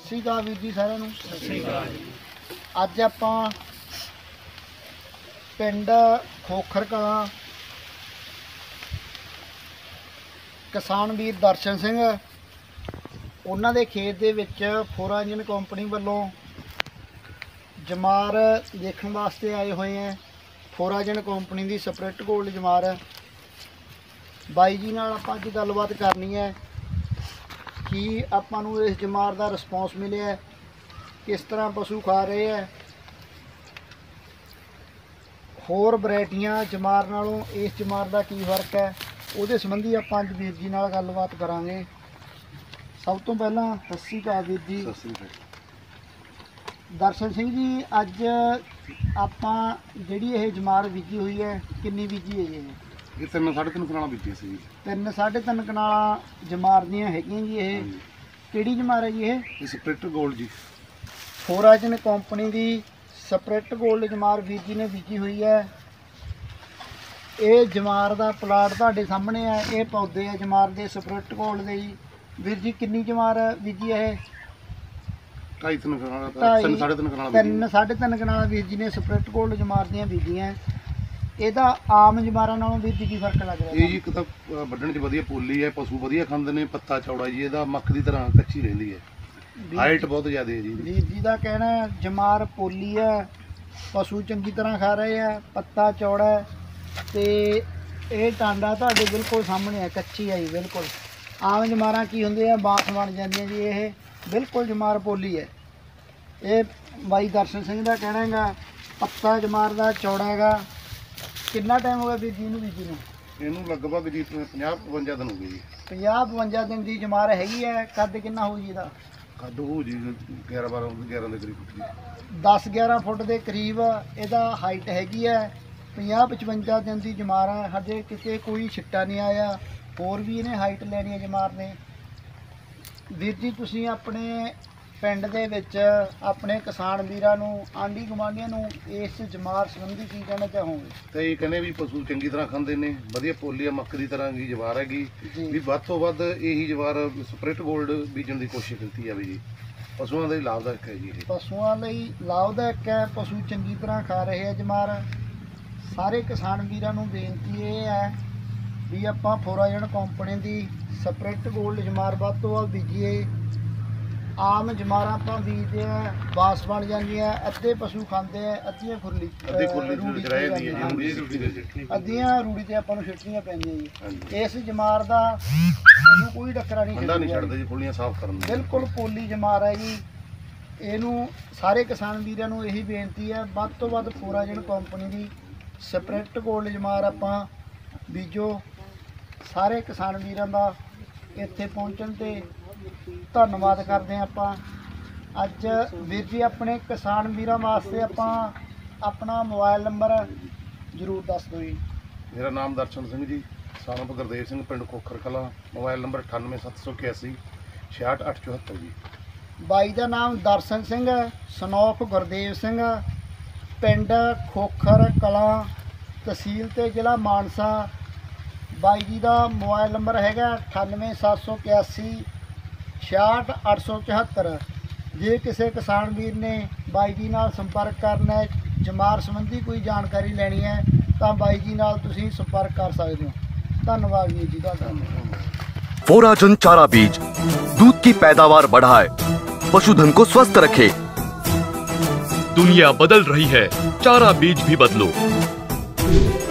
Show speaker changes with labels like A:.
A: श्री अकाल वीर जी सारिਆਂ ਨੂੰ। ਅੱਜ ਆਪਾਂ ਪਿੰਡ ਖੋਖਰ ਕਲਾਂ ਕਿਸਾਨ ਵੀਰ ਦਰਸ਼ਨ ਸਿੰਘ ਉਹਨਾਂ ਦੇ ਖੇਤ ਦੇ ਵਿੱਚ ਫੋਰਾ ਇੰਜਨ ਕੰਪਨੀ ਵੱਲੋਂ ਜਮਾਰ ਦੇਖਣ ਵਾਸਤੇ ਆਏ ਹੋਏ हैं। ਫੋਰਾ ਇੰਜਨ ਕੰਪਨੀ ਦੀ ਸਪਰਿਟ ਗੋਲਡ ਜਮਾਰ है। ਬਾਈ ਜੀ ਨਾਲ ਆਪਾਂ ਅੱਜ ਗੱਲਬਾਤ ਕਰਨੀ है कि ਆਪਾਂ ਨੂੰ ਇਸ ਜਮਾਰ ਦਾ ਰਿਸਪੌਂਸ ਮਿਲਿਆ, किस तरह पशु खा रहे हैं, होर वैरायटियां जमार नालों इस जमार का की फर्क है, उहदे संबंधी आपां अज वीर जी नाल गलबात करांगे। सब तो पहला सत श्री अकाल वीर जी। दर्शन सिंह जी, अज आपां जिहड़ी ये जमार बीजी हुई है किन्नी बीजी है जी?
B: ये 3 साढ़े 3 कनाल बीजी सी।
A: 3 साढ़े 3 कनाल जमार दियां हैगियां जी। ये किहड़ी जमार है जी?
B: ये spirit gold ji,
A: Fora engine company की स्प्रिट गोल्ड जमार वीर जी ने बीजी हुई है। ये जमार का प्लाट तुहाडे सामने है, ये पौधे है जमार के स्प्रिट गोल्ड के जी। वीर जी किन्नी जमार बीजी है?
B: 2.5 3 साढ़े 3 कनाल
A: 3 साढ़े 3 कनाल वीर जी ने स्प्रिट गोल्ड जमार दियां बीजियां। ਇਹਦਾ आम जमारां नालों वीर जी की फर्क लग रहा है?
B: ये जी एक तो ਵੱਢਣ 'ਚ ਵਧੀਆ ਪੋਲੀ है, पशु ਵਧੀਆ ਖਾਂਦੇ ਨੇ, पत्ता चौड़ा जी, ਇਹਦਾ मक्क ਦੀ ਤਰ੍ਹਾਂ ਕੱਚੀ ਰਹਿੰਦੀ है, हाइट बहुत ज़्यादा है जी।
A: वीर जी का कहना है जमार पोली है, पशु चंगी तरह खा रहे हैं, पत्ता चौड़ा है, तो ये टांडा तुहाडे बिल्कुल सामने है, कच्ची है जी बिल्कुल। आम जमारां की होंदे आ बांस बन जांदियां जी, ये बिल्कुल जमार पोली है। ये बाई दर्शन सिंह का कहना हैगा पत्ता जमार का चौड़ा हैगा। कितना टाइम हो गया वीर जी नूं बीजी नूं?
B: ਇਹਨੂੰ ਲਗਭਗ ਜੀ 50-52 ਦਿਨ ਹੋ ਗਏ ਜੀ।
A: 50-52 दिन की जमार हैगी है। कद कितना हो जी?
B: ਕੱਦ ਹੋ ਜੀ 11-12 ਦੇ ਕਰੀਬ ਜੀ।
A: 10-11 फुट के करीब ਇਹਦਾ हाइट हैगी है। 50-55 दिन की जमार है, हजे किते कोई छिट्टा नहीं आया। होर भी इन्हें हाइट लैनी है जमार ने। वीर जी तुसीं अपने पिंड दे विच अपने किसान वीरां नूं आंढी गुआंढीआं नूं इस जमार संबंधी की कहना चाहोगे?
B: ਤੇ ਇਹ ਕਹਿੰਦੇ ਵੀ ਪਸ਼ੂ ਚੰਗੀ ਤਰ੍ਹਾਂ ਖਾਂਦੇ ਨੇ, ਵਧੀਆ ਪੋਲੀ ਆ, ਮੱਕ ਦੀ ਤਰ੍ਹਾਂ ਦੀ ਜਵਾਰ ਹੈਗੀ ਵੀ, ਵੱਧ ਤੋਂ ਵੱਧ ਇਹੀ ਜਵਾਰ ਸਪਰਿਟ ਗੋਲਡ ਬੀਜਣ ਦੀ ਕੋਸ਼ਿਸ਼ ਕੀਤੀ ਜਾਵੇ ਜੀ। ਪਸ਼ੂਆਂ ਦੇ ਲਈ ਲਾਭਦਾਇਕ ਹੈ ਜੀ। ਇਹ
A: ਪਸ਼ੂਆਂ ਲਈ ਲਾਭਦਾਇਕ ਹੈ, ਪਸ਼ੂ ਚੰਗੀ ਤਰ੍ਹਾਂ ਖਾ ਰਹੇ ਆ ਜਮਾਰ। ਸਾਰੇ ਕਿਸਾਨ ਵੀਰਾਂ ਨੂੰ ਬੇਨਤੀ ਇਹ ਹੈ ਵੀ ਆਪਾਂ ਫੋਰਾ ਇੰਜਨ ਕੰਪਨੀ ਦੀ ਸਪਰਿਟ ਗੋਲਡ ਜਮਾਰ ਵੱਧ ਤੋਂ ਵੱਧ ਬੀਜੀਏ। आम जमारां आपां बीजदे आ, बास बन जांदियां, अद्धे पशु खांदे आ, अद्धियां खुरली रूड़ी ते अद्धियां रूड़ी ते आपां नूं छिटणियां पैंदियां जी। इस जमार दा पशु कोई टक्करा नहीं
B: छड्डदे जी, खुलियां साफ करन
A: बिल्कुल पोली जमार है जी। ਇਹਨੂੰ ਸਾਰੇ ਕਿਸਾਨ ਵੀਰਾਂ ਨੂੰ ਇਹੀ ਬੇਨਤੀ ਹੈ ਵੱਧ ਤੋਂ ਵੱਧ ਫੋਰਾ ਇੰਜਨ ਕੰਪਨੀ ਦੀ ਸਪਰਿਟ ਗੋਲਡ ਜਮਾਰ ਆਪਾਂ ਬੀਜੋ। ਸਾਰੇ ਕਿਸਾਨ ਵੀਰਾਂ ਦਾ ਇੱਥੇ ਪਹੁੰਚਣ ਤੇ ਧੰਨਵਾਦ ਕਰਦੇ ਹਾਂ ਆਪਾਂ। ਅੱਜ ਵੀਰ ਜੀ ਆਪਣੇ ਕਿਸਾਨ ਵੀਰਾਂ ਵਾਸਤੇ ਆਪਾਂ ਆਪਣਾ ਮੋਬਾਈਲ ਨੰਬਰ ਜ਼ਰੂਰ ਦੱਸ ਦਿਓ ਜੀ।
B: ਮੇਰਾ ਨਾਮ ਦਰਸ਼ਨ ਸਿੰਘ ਜੀ, ਸਾਨੋਂ ਗੁਰਦੇਵ ਸਿੰਘ, ਪਿੰਡ ਖੋਖਰ ਕਲਾਂ। ਮੋਬਾਈਲ ਨੰਬਰ 98781 66874 ਜੀ।
A: ਬਾਈ ਦਾ ਨਾਮ ਦਰਸ਼ਨ ਸਿੰਘ, ਸਨੋਫ ਗੁਰਦੇਵ ਸਿੰਘ, ਪਿੰਡ ਖੋਖਰ ਕਲਾਂ, ਤਹਿਸੀਲ ਤੇ ਜ਼ਿਲ੍ਹਾ ਮਾਨਸਾ। ਬਾਈ ਜੀ ਦਾ ਮੋਬਾਈਲ ਨੰਬਰ ਹੈਗਾ 98781 66874। ਜੇ ਕਿਸੇ ਕਿਸਾਨ ਵੀਰ ਨੇ ਬਾਈ ਜੀ ਨਾਲ ਸੰਪਰਕ ਕਰਨਾ ਹੈ, ਜਮਾਰ ਸੰਬੰਧੀ ਕੋਈ ਜਾਣਕਾਰੀ ਲੈਣੀ ਹੈ ਤਾਂ ਬਾਈ ਜੀ ਨਾਲ ਤੁਸੀਂ ਸੰਪਰਕ ਕਰ ਸਕਦੇ ਹੋ। ਧੰਨਵਾਦ ਵੀਰ ਜੀ ਤੁਹਾਡਾ।
C: फोराजन चारा बीज दूध की पैदावार बढ़ाए, पशुधन को स्वस्थ रखे।
D: दुनिया बदल रही है, चारा बीज भी बदलो।